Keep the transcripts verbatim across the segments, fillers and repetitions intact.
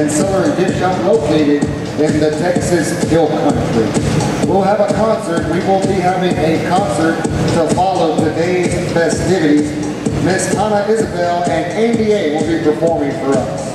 and seller and gift shop located in the Texas Hill Country. We'll have a concert. We will be having a concert to follow today's festivities. Miss Hannah Isabel and A B A will be performing for us.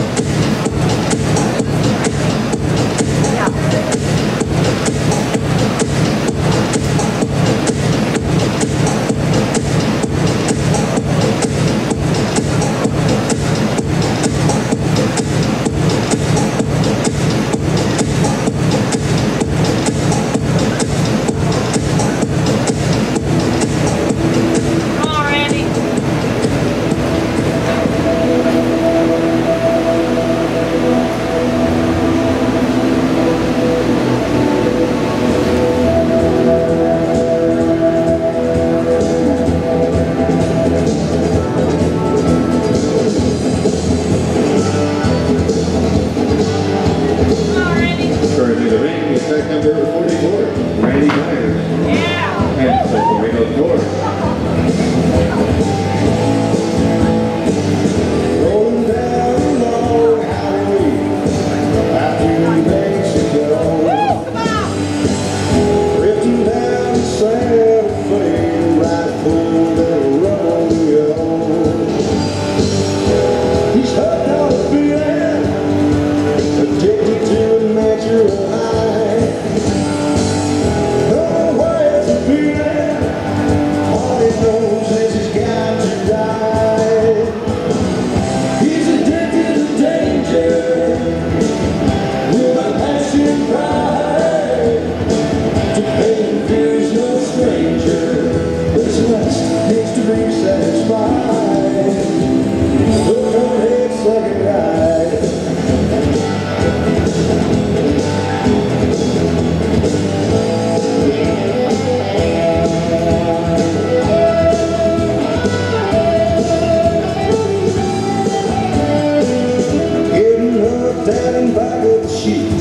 Number forty-four, Randy Myers. Yeah. And Silverino North. Rolling down the long highway out to New Mexico. Drifting down the Santa Fe, right full of rodeo. He's hurt on the feeling, addicted to a natural high. Down in back of the sheet.